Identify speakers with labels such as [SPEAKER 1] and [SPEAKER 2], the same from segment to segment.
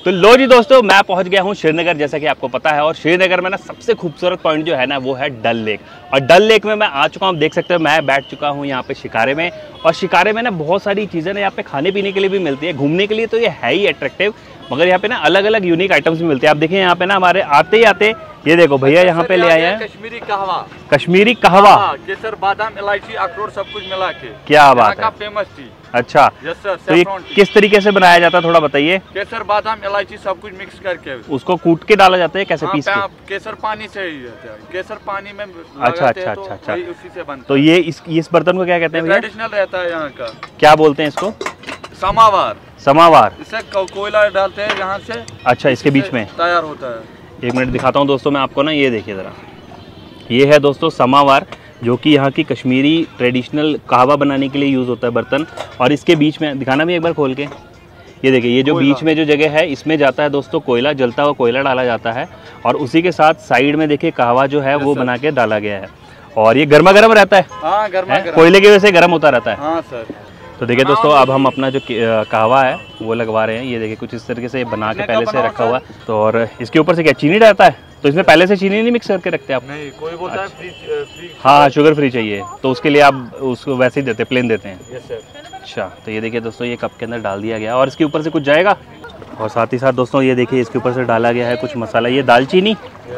[SPEAKER 1] तो लो जी दोस्तों, मैं पहुंच गया हूं श्रीनगर, जैसा कि आपको पता है। और श्रीनगर में ना सबसे खूबसूरत पॉइंट जो है ना वो है डल लेक। और डल लेक में मैं आ चुका हूं, देख सकते हो मैं बैठ चुका हूं यहाँ पे शिकारे में। और शिकारे में ना बहुत सारी चीज़ें ना यहाँ पे खाने पीने के लिए भी मिलती है, घूमने के लिए तो ये है ही अट्रैक्टिव, मगर यहाँ पे ना अलग अलग यूनिक आइटम्स भी मिलते हैं। आप देखिए यहाँ पे ना हमारे आते ही आते ये देखो भैया यहाँ पे ले आए हैं
[SPEAKER 2] कश्मीरी कहवा।
[SPEAKER 1] कश्मीरी कहवा,
[SPEAKER 2] केसर, बादाम, इलायची, अखरोट सब कुछ मिला के।
[SPEAKER 1] क्या बात है,
[SPEAKER 2] फेमस टी।
[SPEAKER 1] अच्छा, तो ये किस तरीके से बनाया जाता है थोड़ा बताइए।
[SPEAKER 2] केसर, बादाम, इलायची सब कुछ मिक्स करके
[SPEAKER 1] उसको कूट के डाला जाता है, कैसे पीस के?
[SPEAKER 2] केसर पानी से ही रहता है, केसर पानी में
[SPEAKER 1] अच्छा अच्छा अच्छा अच्छा,
[SPEAKER 2] उसी से बनता है।
[SPEAKER 1] तो ये इस बर्तन को क्या कहते हैं?
[SPEAKER 2] ट्रेडिशनल रहता है यहाँ का।
[SPEAKER 1] क्या बोलते हैं इसको?
[SPEAKER 2] समावार।
[SPEAKER 1] समावार।
[SPEAKER 2] इसे कोयला डालते हैं यहाँ से।
[SPEAKER 1] अच्छा, इसके बीच में
[SPEAKER 2] तैयार होता है।
[SPEAKER 1] एक मिनट दिखाता हूँ दोस्तों मैं आपको ना, ये देखिए ज़रा, ये है दोस्तों समावार, जो कि यहाँ की कश्मीरी ट्रेडिशनल कहवा बनाने के लिए यूज़ होता है बर्तन। और इसके बीच में दिखाना भी एक बार खोल के, ये देखिए, ये जो बीच में जो जगह है इसमें जाता है दोस्तों कोयला, जलता हुआ कोयला डाला जाता है। और उसी के साथ साइड में देखिए कहवा जो है वो बना के डाला गया है। और ये गर्मा गर्म रहता है।
[SPEAKER 2] हाँ, गर्मा गर्म,
[SPEAKER 1] कोयले की वजह से गर्म होता रहता है।
[SPEAKER 2] हाँ सर।
[SPEAKER 1] तो देखिए दोस्तों, अब हम अपना जो कहवा है वो लगवा रहे हैं। ये देखिए कुछ इस तरीके से बना के पहले से रखा हुआ है। तो और इसके ऊपर से क्या चीनी डालता है? तो इसमें पहले से चीनी नहीं मिक्स करके रखते आप?
[SPEAKER 2] नहीं, कोई बोलता है फ्री।
[SPEAKER 1] हाँ, शुगर फ्री चाहिए तो उसके लिए आप उसको वैसे ही देते, प्लेन देते हैं।
[SPEAKER 2] Yes sir.
[SPEAKER 1] अच्छा, तो ये देखिए दोस्तों, ये कप के अंदर डाल दिया गया और इसके ऊपर से कुछ जाएगा। और साथ ही साथ दोस्तों ये देखिए इसके ऊपर से डाला गया है कुछ मसाला, ये दालचीनी,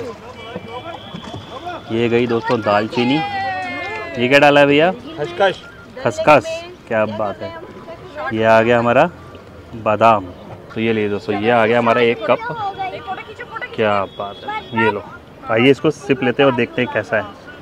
[SPEAKER 1] ये गई दोस्तों दालचीनी। ये क्या डाला है भैया?
[SPEAKER 2] खसखस।
[SPEAKER 1] खसखस, क्या बात है। ये आ गया हमारा बादाम। तो ये लिए दोस्तों, ये आ गया हमारा एक कप। क्या बात है, ये लो। आइए इसको सिप लेते हैं और देखते हैं कैसा है।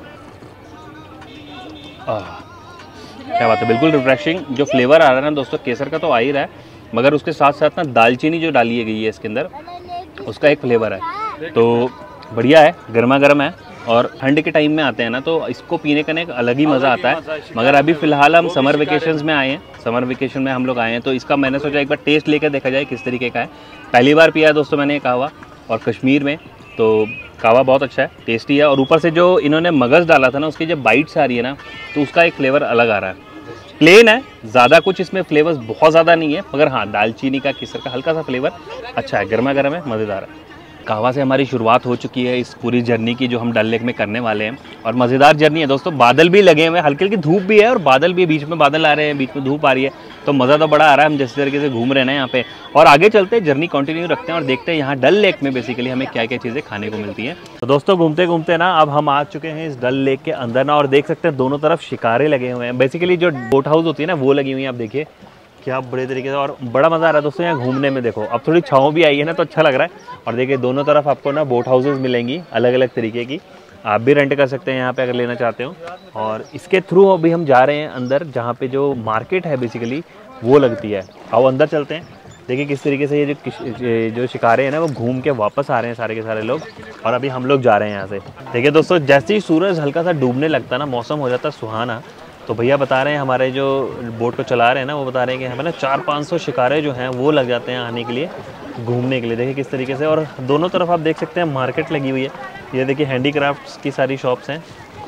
[SPEAKER 1] क्या बात है, बिल्कुल रिफ्रेशिंग जो फ्लेवर आ रहा है ना दोस्तों, केसर का तो आ ही रहा है, मगर उसके साथ साथ ना दालचीनी जो डाली गई है इसके अंदर, उसका एक फ्लेवर है। तो बढ़िया है, गर्मा गर्म है। और ठंड के टाइम में आते हैं ना तो इसको पीने का एक अलग ही मज़ा आता है। मगर अभी फ़िलहाल हम समर वेकेशंस में आए हैं, समर वेकेशन में हम लोग आए हैं, तो इसका मैंने सोचा एक बार टेस्ट लेकर देखा जाए किस तरीके का है। पहली बार पिया है दोस्तों मैंने कहवा, और कश्मीर में तो कहवा बहुत अच्छा है, टेस्टी है। और ऊपर से जो इन्होंने मगज़ डाला था ना, उसकी जब बाइट्स आ रही है ना तो उसका एक फ्लेवर अलग आ रहा है। प्लेन है, ज़्यादा कुछ इसमें फ्लेवर्स बहुत ज़्यादा नहीं है, मगर हाँ दालचीनी का, केसर का हल्का सा फ्लेवर अच्छा है, गर्मा गर्म है, मज़ेदार है। कहवा से हमारी शुरुआत हो चुकी है इस पूरी जर्नी की जो हम डल लेक में करने वाले हैं। और मज़ेदार जर्नी है दोस्तों, बादल भी लगे हुए हैं, हल्की हल्की धूप भी है और बादल भी, बीच में बादल आ रहे हैं, बीच में धूप आ रही है, तो मज़ा तो बड़ा आ रहा है। हम जिस तरीके से घूम रहे हैं ना यहाँ पे, और आगे चलते हैं, जर्नी कंटिन्यू रखते हैं और देखते हैं यहाँ डल लेक में बेसिकली हमें क्या क्या चीज़ें खाने को मिलती हैं। तो दोस्तों घूमते घूमते ना अब हम आ चुके हैं इस डल लेक के अंदर ना, और देख सकते हैं दोनों तरफ शिकारे लगे हुए हैं। बेसिकली जो बोट हाउस होती है ना वो लगी हुई है, आप देखिए क्या बड़े तरीके से, और बड़ा मज़ा आ रहा है दोस्तों यहाँ घूमने में। देखो अब थोड़ी छाँव भी आई है ना तो अच्छा लग रहा है। और देखिए दोनों तरफ आपको ना बोट हाउसेस मिलेंगी अलग अलग तरीके की, आप भी रेंट कर सकते हैं यहाँ पे अगर लेना चाहते हो। और इसके थ्रू अभी हम जा रहे हैं अंदर, जहाँ पे जो मार्केट है बेसिकली वो लगती है। आओ अंदर चलते हैं, देखिए किस तरीके से ये जो शिकारे हैं ना वो घूम के वापस आ रहे हैं सारे के सारे लोग। और अभी हम लोग जा रहे हैं यहाँ से। देखिए दोस्तों, जैसे ही सूरज हल्का सा डूबने लगता है ना, मौसम हो जाता है सुहाना, तो भैया बता रहे हैं हमारे जो बोट को चला रहे हैं ना, वो बता रहे हैं कि हमें ना 400-500 शिकारे जो हैं वो लग जाते हैं आने के लिए, घूमने के लिए। देखिए किस तरीके से, और दोनों तरफ आप देख सकते हैं मार्केट लगी हुई है। ये देखिए हैंडीक्राफ्ट्स की सारी शॉप्स हैं,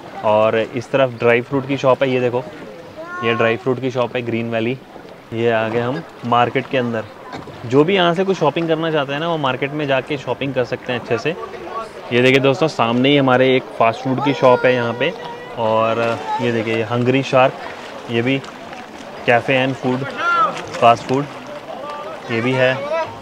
[SPEAKER 1] और इस तरफ ड्राई फ्रूट की शॉप है। ये देखो, ये ड्राई फ्रूट की शॉप है ग्रीन वैली। ये आ गए हम मार्केट के अंदर। जो भी यहाँ से कुछ शॉपिंग करना चाहते हैं ना, वो मार्केट में जाके शॉपिंग कर सकते हैं अच्छे से। ये देखिए दोस्तों, सामने ही हमारे एक फ़ास्ट फूड की शॉप है यहाँ पे। और ये देखिए हंगरी शार्क, ये भी cafe and food, fast food, ये भी है।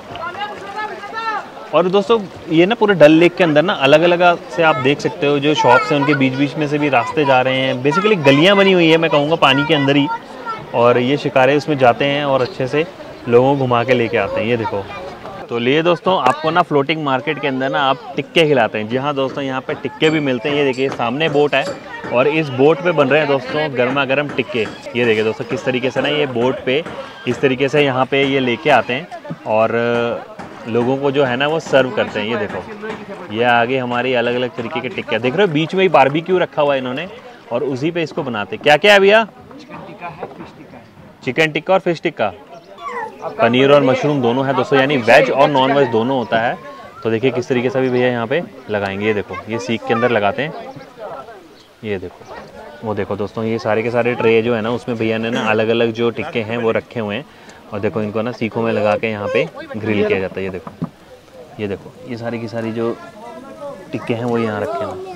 [SPEAKER 1] और दोस्तों ये ना पूरे डल लेक के अंदर ना अलग अलग से आप देख सकते हो जो शॉप्स हैं, उनके बीच बीच में से भी रास्ते जा रहे हैं। बेसिकली गलियाँ बनी हुई है, मैं कहूँगा पानी के अंदर ही, और ये शिकारे उसमें जाते हैं और अच्छे से लोगों को घुमा के लेके आते हैं। ये देखो, तो लिए दोस्तों आपको ना फ्लोटिंग मार्केट के अंदर ना आप टिक्के खिलाते हैं। जी हाँ दोस्तों, यहाँ पे टिक्के भी मिलते हैं। ये देखिए सामने बोट है, और इस बोट पे बन रहे हैं दोस्तों गर्मा गर्म टिक्के। ये देखिए दोस्तों किस तरीके से ना ये बोट पे इस तरीके से यहाँ पे ये लेके आते हैं, और लोगों को जो है ना वो सर्व करते हैं। ये देखो, ये आगे हमारी अलग अलग तरीके के टिक्के देख रहे हो, बीच में ही बारबेक्यू रखा हुआ है इन्होंने, और उसी पे इसको बनाते। क्या क्या है भैया? चिकन टिक्का है, फिश टिक्का है। चिकन टिक्का और फिश टिक्का, पनीर और मशरूम दोनों है दोस्तों, यानी वेज और नॉन वेज दोनों होता है। तो देखिए किस तरीके से भी भैया यहाँ पे लगाएंगे। ये देखो, ये सीख के अंदर लगाते हैं। ये देखो, वो देखो दोस्तों, ये सारे के सारे ट्रे जो है ना उसमें भैया ने ना अलग अलग जो टिक्के हैं वो रखे हुए हैं। और देखो इनको ना सीखों में लगा के यहाँ पे ग्रिल किया जाता है। ये देखो ये सारी की सारी जो टिक्के हैं वो यहाँ रखे हैं।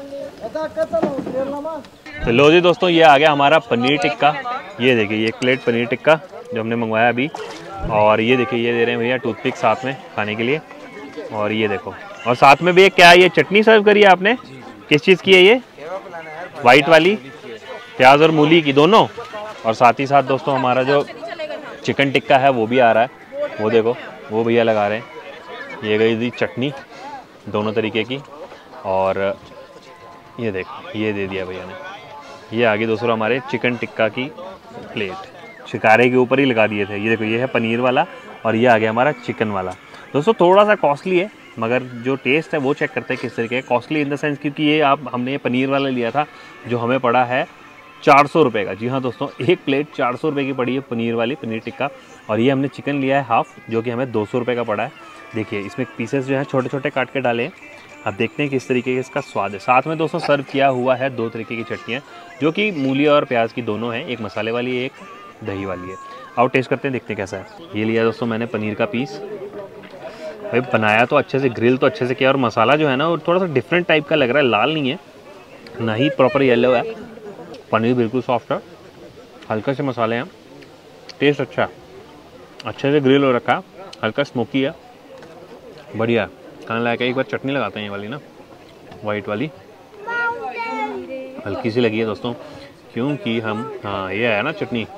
[SPEAKER 1] तो लो जी दोस्तों, ये आ गया हमारा पनीर टिक्का। ये देखिए ये एक प्लेट पनीर टिक्का जो हमने मंगवाया अभी। और ये देखिए ये दे रहे हैं भैया टूथपिक साथ में खाने के लिए। और ये देखो, और साथ में भी क्या ये चटनी सर्व करी है आपने? किस चीज़ की है ये? वाइट वाली, प्याज और मूली की दोनों। और साथ ही साथ दोस्तों हमारा जो चिकन टिक्का है वो भी आ रहा है। वो देखो वो भैया लगा रहे हैं। ये गई थी चटनी दोनों तरीके की। और ये देखो ये दे दिया भैया ने। ये आगे दोस्तों हमारे चिकन टिक्का की प्लेट शिकारे के ऊपर ही लगा दिए थे। ये देखो ये है पनीर वाला और ये आ गया हमारा चिकन वाला। दोस्तों थोड़ा सा कॉस्टली है, मगर जो टेस्ट है वो चेक करते हैं किस तरीके। कॉस्टली इन द सेंस क्योंकि ये हमने ये पनीर वाला लिया था जो हमें पड़ा है 400 रुपये का। जी हाँ दोस्तों, एक प्लेट 400 रुपये की पड़ी है पनीर वाली, पनीर टिक्का। और ये हमने चिकन लिया है हाफ़, जो कि हमें 200 रुपये का पड़ा है। देखिए इसमें पीसेस जो हैं छोटे छोटे काट के डाले हैं। अब देखते हैं किस तरीके का इसका स्वाद है। साथ में दोस्तों सर्व किया हुआ है 2 तरीके की चटनियाँ, जो कि मूली और प्याज की दोनों हैं। एक मसाले वाली है, एक दही वाली है। आओ टेस्ट करते हैं, देखते हैं कैसा है। ये लिया दोस्तों मैंने पनीर का पीस। भाई बनाया तो अच्छे से, ग्रिल तो अच्छे से किया। और मसाला जो है ना वो थोड़ा सा डिफरेंट टाइप का लग रहा है, लाल नहीं है ना ही प्रॉपर येलो है। पनीर बिल्कुल सॉफ्ट है, हल्के से मसाले हैं, टेस्ट अच्छा है, अच्छे से ग्रिल हो रखा, हल्का स्मोकी है, बढ़िया है, खाने लायक है। एक बार चटनी लगाते हैं ये वाली ना, वाइट वाली हल्की सी लगी है दोस्तों, क्योंकि हम हाँ ये है ना चटनी,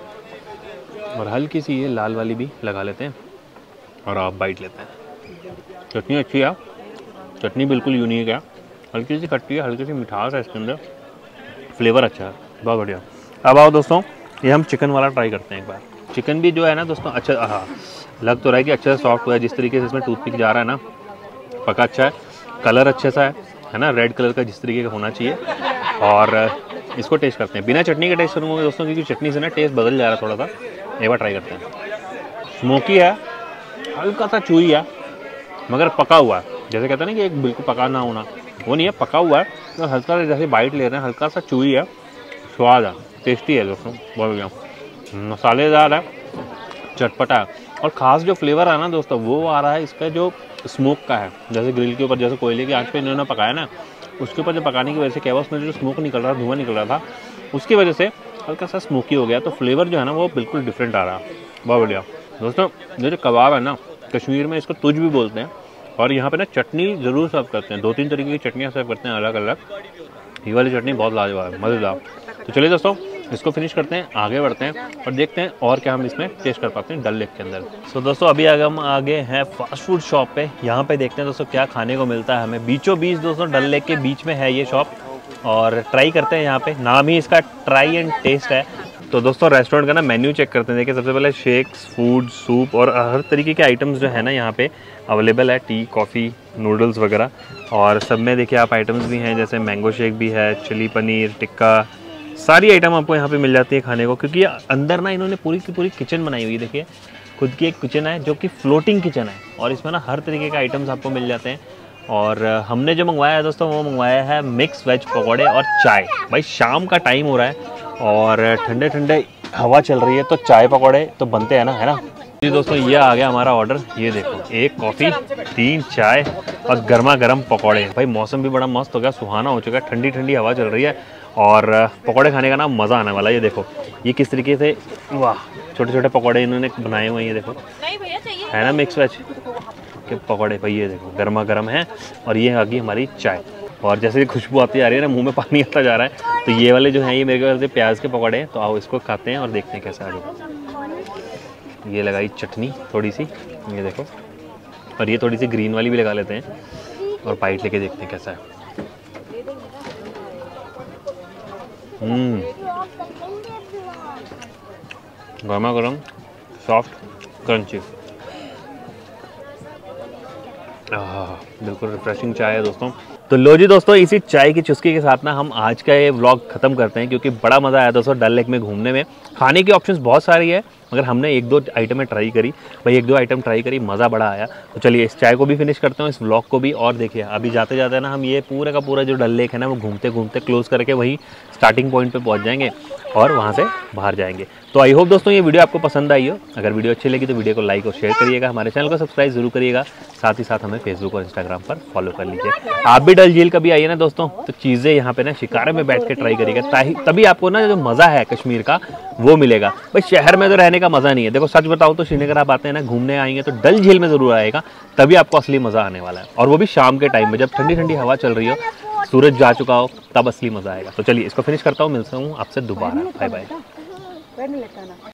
[SPEAKER 1] और हल्की सी ये लाल वाली भी लगा लेते हैं और आप बाइट लेते हैं। चटनी अच्छी है, चटनी बिल्कुल यूनिक है, हल्की सी खट्टी है, हल्की सी मिठास है इसके अंदर, फ्लेवर अच्छा है, बहुत बढ़िया। अब आओ दोस्तों ये हम चिकन वाला ट्राई करते हैं एक बार। चिकन भी जो है ना दोस्तों अच्छा, हाँ लग तो रहा है कि अच्छा से सॉफ्ट हुआ है। जिस तरीके से इसमें टूथपिक जा रहा है ना, पका अच्छा है, कलर अच्छे सा है ना, रेड कलर का जिस तरीके का होना चाहिए। और इसको टेस्ट करते हैं, बिना चटनी का टेस्ट करूँगा दोस्तों, क्योंकि चटनी से ना टेस्ट बदल जा रहा है थोड़ा सा। एक बार ट्राई करते हैं। स्मोकी है, हल्का सा चूई है, मगर पका हुआ है। जैसे कहते हैं ना कि एक बिल्कुल पका ना होना, वो नहीं है, पका हुआ है। तो हल्का सा जैसे बाइट ले रहे हैं, हल्का सा चूई है, स्वाद है, टेस्टी है दोस्तों, बहुत बढ़िया, मसालेदार है, चटपटा है। और ख़ास जो फ्लेवर है ना दोस्तों वो आ रहा है इसका जो स्मोक का है। जैसे ग्रिल के ऊपर, जैसे कोयले की आंच पे इन्होंने पकाया ना, उसके ऊपर जो पकाने की वजह से क्या हुआ, उसमें जो स्मोक निकल रहा, धुआं निकल रहा था, उसकी वजह से हल्का सा स्मोकी हो गया। तो फ्लेवर जो है ना वो बिल्कुल डिफरेंट आ रहा है, बहुत बढ़िया दोस्तों। ये जो कबाब है ना, कश्मीर में इसको तुज भी बोलते हैं। और यहाँ पे ना चटनी ज़रूर सर्व करते हैं, 2-3 तरीके की चटनियाँ सर्व करते हैं अलग अलग। ये वाली चटनी बहुत लाजवाब है, मज़ेदार। तो चलिए दोस्तों इसको फिनिश करते हैं, आगे बढ़ते हैं और देखते हैं और क्या हम इसमें टेस्ट कर पाते हैं डल लेक के अंदर। सो दोस्तों अभी हम आगे हैं फास्ट फूड शॉप पे। यहाँ पे देखते हैं दोस्तों क्या खाने को मिलता है हमें। बीचों बीच दोस्तों डल लेक के बीच में है ये शॉप, और ट्राई करते हैं। यहाँ पे नाम ही इसका ट्राई एंड टेस्ट है। तो दोस्तों रेस्टोरेंट का ना मेन्यू चेक करते हैं। देखिए सबसे पहले शेक्स, फूड, सूप और हर तरीके के आइटम्स जो है ना यहाँ पे अवेलेबल है। टी, कॉफ़ी, नूडल्स वगैरह, और सब में देखिए आप आइटम्स भी हैं, जैसे मैंगो शेक भी है, चिली पनीर टिक्का, सारी आइटम आपको यहाँ पे मिल जाती है खाने को। क्योंकि अंदर ना इन्होंने पूरी की पूरी किचन बनाई हुई है। देखिए खुद की एक किचन है जो कि फ्लोटिंग किचन है, और इसमें ना हर तरीके के आइटम्स आपको मिल जाते हैं। और हमने जो मंगवाया है दोस्तों वो मंगवाया है मिक्स वेज पकौड़े और चाय। भाई शाम का टाइम हो रहा है और ठंडे ठंडे हवा चल रही है, तो चाय पकौड़े तो बनते हैं ना, है ना जी दोस्तों। ये आ गया हमारा ऑर्डर, ये देखो 1 कॉफ़ी, 3 चाय और गर्मा गर्म पकौड़े। भाई मौसम भी बड़ा मस्त हो गया, सुहाना हो चुका है, ठंडी ठंडी हवा चल रही है और पकौड़े खाने का ना मज़ा आने वाला है। ये देखो ये किस तरीके से, वाह छोटे छोटे पकौड़े इन्होंने बनाए हुए हैं, ये देखो है ना मिक्स वेज के पकौड़े। भाई ये देखो गर्मा गर्म है, और ये आ गई हमारी चाय। और जैसे खुशबू आती आ रही है ना, मुंह में पानी आता जा रहा है। तो ये वाले जो हैं ये मेरे ख्याल से प्याज के पकौड़े हैं। तो आओ इसको खाते हैं और देखते हैं कैसा आगे। ये लगाई चटनी थोड़ी सी, ये देखो, और ये थोड़ी सी ग्रीन वाली भी लगा लेते हैं और बाइट लेके देखते हैं कैसा है। गर्मा गर्म, सॉफ्ट, क्रंची, बिल्कुल रिफ्रेशिंग चाय है दोस्तों। तो लो जी दोस्तों, इसी चाय की चुस्की के साथ ना हम आज का ये व्लॉग खत्म करते हैं, क्योंकि बड़ा मज़ा आया दोस्तों डल लेक में घूमने में। खाने की ऑप्शंस बहुत सारी है, मगर हमने 1-2 आइटमें ट्राई करी भाई, 1-2 आइटम ट्राई करी, मज़ा बड़ा आया। तो चलिए इस चाय को भी फिनिश करता हूँ, इस व्लॉग को भी। और देखिए अभी जाते जाते ना हम ये पूरा का पूरा जो डल लेक है ना वो घूमते घूमते क्लोज करके वहीं स्टार्टिंग पॉइंट पे पहुंच जाएंगे और वहां से बाहर जाएंगे। तो आई होप दोस्तों ये वीडियो आपको पसंद आई हो। अगर वीडियो अच्छी लगी तो वीडियो को लाइक और शेयर करिएगा, हमारे चैनल को सब्सक्राइब जरूर करिएगा, साथ ही साथ हमें फेसबुक और इंस्टाग्राम पर फॉलो कर लीजिए। आप भी डल झील कभी आइए ना दोस्तों, तो चीज़ें यहाँ पे ना शिकारे में बैठ के ट्राई करिएगा, तभी आपको ना जो मज़ा है कश्मीर का वो मिलेगा। भाई शहर में तो रहने का मज़ा नहीं है। देखो सच बताओ तो श्रीनगर आप आते हैं ना घूमने आएंगे तो डल झील में ज़रूर आएगा, तभी आपको असली मज़ा आने वाला है। और वो भी शाम के टाइम में जब ठंडी ठंडी हवा चल रही हो, सूरज जा चुका हो, तब असली मज़ा आएगा। तो चलिए इसको फिनिश करता हूँ, मिलता हूँ आपसे दोबारा। Bye bye.